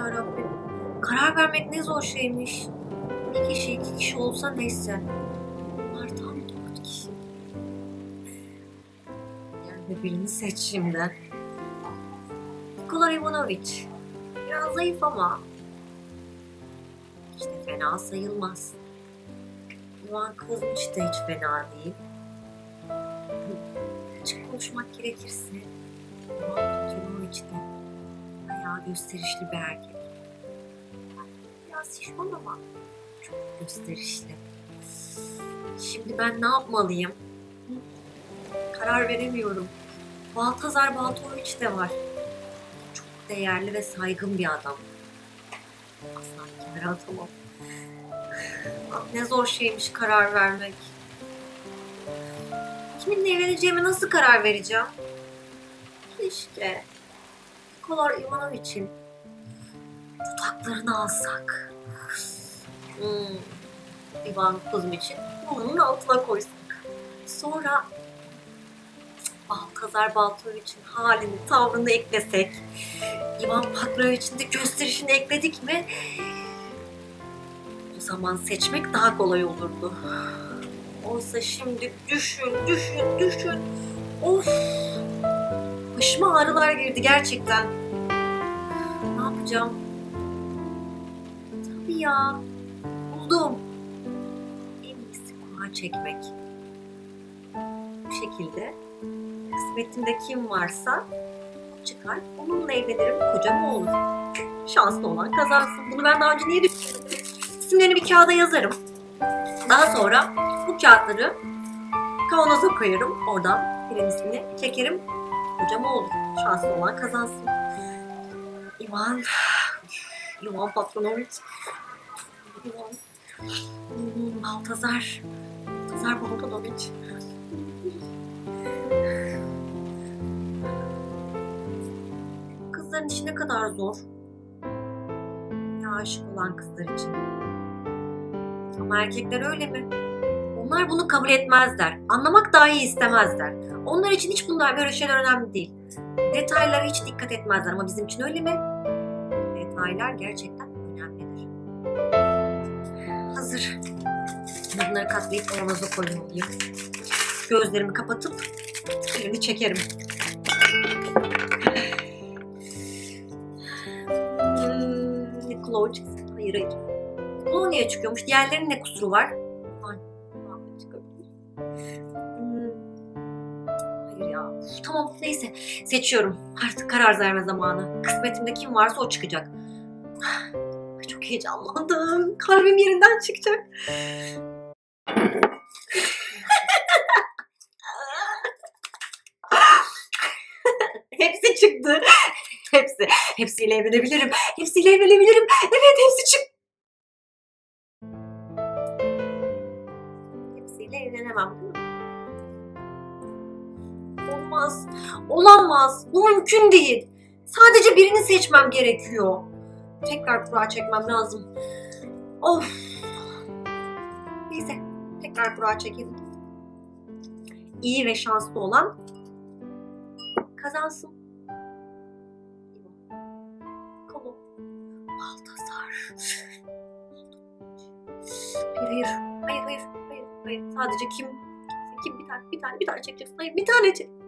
ya Rabbim. Karar vermek ne zor şeymiş. Bir kişi, iki kişi olsa neyse. Bunlar tam dört kişi. Yani birini seç şimdi. Nikola Ivanovic. Biraz zayıf ama işte fena sayılmaz. Ivan Kozmic de hiç fena değil. Açık konuşmak gerekirse Ivan Ivanovic de bayağı gösterişli bir erkek. Biraz şişman ama çok gösterişli. Şimdi ben ne yapmalıyım? Karar veremiyorum. Baltazar Baltoviç de var. Çok değerli ve saygın bir adam. Asla kenara atamam. Ah, ne zor şeymiş karar vermek. Kiminle evleneceğime nasıl karar vereceğim? Keşke Nikola Ivanovic'in dudaklarını alsak. Ivan Kozmic'in burnunun altına koysak. Sonra Baltazar Baltoviç'in halini, tavrını eklesek. Ivan Patroviç'in de gösterişini ekledik mi? O zaman seçmek daha kolay olurdu. Oysa şimdi düşün. Of! Başıma ağrılar girdi gerçekten. Ne yapacağım? Tabii ya. Buldum. En iyisi kura çekmek. Bu şekilde kısmetimde kim varsa çıkar, onunla evlenirim, kocam olur. Şanslı olan kazansın. Bunu ben daha önce niye düşünmedim? İsimlerini bir kağıda yazarım. Daha sonra bu kağıtları kavanoza koyarım. Oradan birincisini çekerim, kocam olur. Şanslı olan kazansın. Ivan Patronoviç. Baltazar Baltonoviç. Kızların işi ne kadar zor. Ya aşık olan kızlar için. Ama erkekler öyle mi? Onlar bunu kabul etmezler. Anlamak dahi istemezler. Onlar için hiç bunlar böyle şeyler önemli değil. Detaylara hiç dikkat etmezler ama bizim için öyle mi? Detaylar gerçekten önemlidir. Hazır. Bunları katlayıp kavanoza koymalıyım. Gözlerimi kapatıp birini çekerim. Nikola çıksın. Hayır. Nikola niye çıkıyormuş? Diğerlerinin ne kusuru var? Hayır ya. Tamam neyse. Seçiyorum. Artık karar verme zamanı. Kısmetimde kim varsa o çıkacak. Çok heyecanlandım. Kalbim yerinden çıkacak. Hepsi çıktı. Hepsiyle evlenebilirim. Evet hepsi çıktı. Hepsiyle evlenemem değil mi? Olmaz. Olamaz. Bu mümkün değil. Sadece birini seçmem gerekiyor. Tekrar kura çekmem lazım. Of. Neyse. Tekrar kura çekelim. İyi ve şanslı olan kazansın. Kolo. Baltazar. Hayır. Sadece kim bir tane çekeceksin. Hayır, bir tane çek.